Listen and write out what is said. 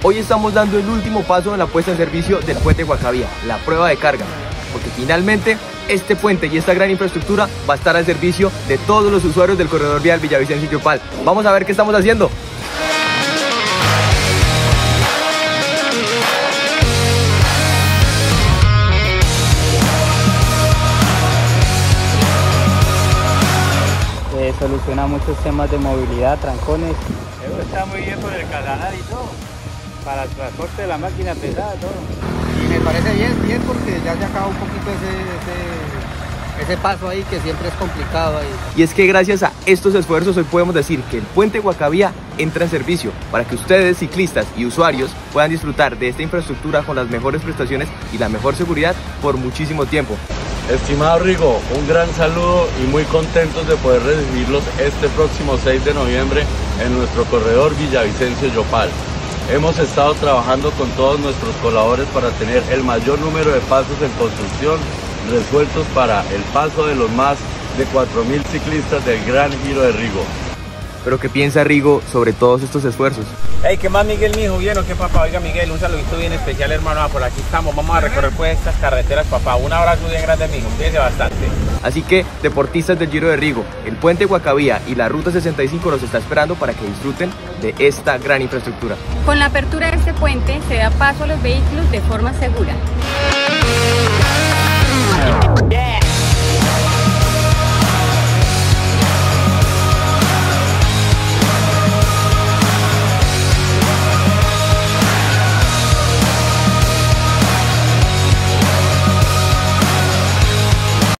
Hoy estamos dando el último paso en la puesta en servicio del puente Guacavía, la prueba de carga, porque finalmente este puente y esta gran infraestructura va a estar al servicio de todos los usuarios del corredor vial Villavicencio-Yopal. Vamos a ver qué estamos haciendo. Soluciona muchos temas de movilidad, trancones. Eso está muy bien por el casanal y todo, para el transporte de la máquina pesada, todo. Y me parece bien porque ya se acaba un poquito ese paso ahí que siempre es complicado ahí. Y es que gracias a estos esfuerzos hoy podemos decir que el puente Guacavía entra en servicio para que ustedes, ciclistas y usuarios, puedan disfrutar de esta infraestructura con las mejores prestaciones y la mejor seguridad por muchísimo tiempo. Estimado Rigo, un gran saludo y muy contentos de poder recibirlos este próximo 6 de noviembre en nuestro corredor Villavicencio-Yopal. Hemos estado trabajando con todos nuestros colaboradores para tener el mayor número de pasos en construcción resueltos para el paso de los más de 4.000 ciclistas del Gran Giro de Rigo. Pero ¿qué piensa Rigo sobre todos estos esfuerzos? Hey, ¿qué más, Miguel, mijo? ¿Bien o qué, papá? Oiga, Miguel, un saludito bien especial, hermano. Por aquí estamos, vamos a recorrer pues estas carreteras, papá. Un abrazo bien grande, mijo, cuídense bastante. Así que, deportistas del Giro de Rigo, el puente Guacavía y la Ruta 65 los está esperando para que disfruten de esta gran infraestructura. Con la apertura de este puente se da paso a los vehículos de forma segura.